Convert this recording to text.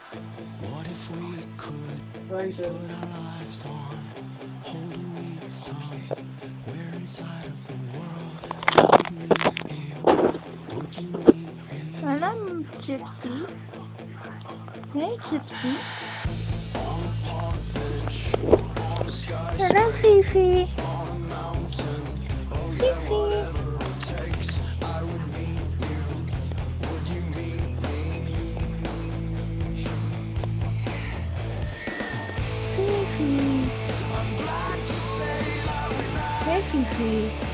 What if we could Right, put our lives on holding me somewhere inside of the world? I would meet you. Would you meet me? Salam Gypsy. Hey Gypsy. On a park bench, on a Salam skyscraper, Fifi. on a mountain. Oh yeah, Fifi. whatever it takes, I would meet you. Would you meet me? Fifi. I'm glad to say that we've had Hey Fifi.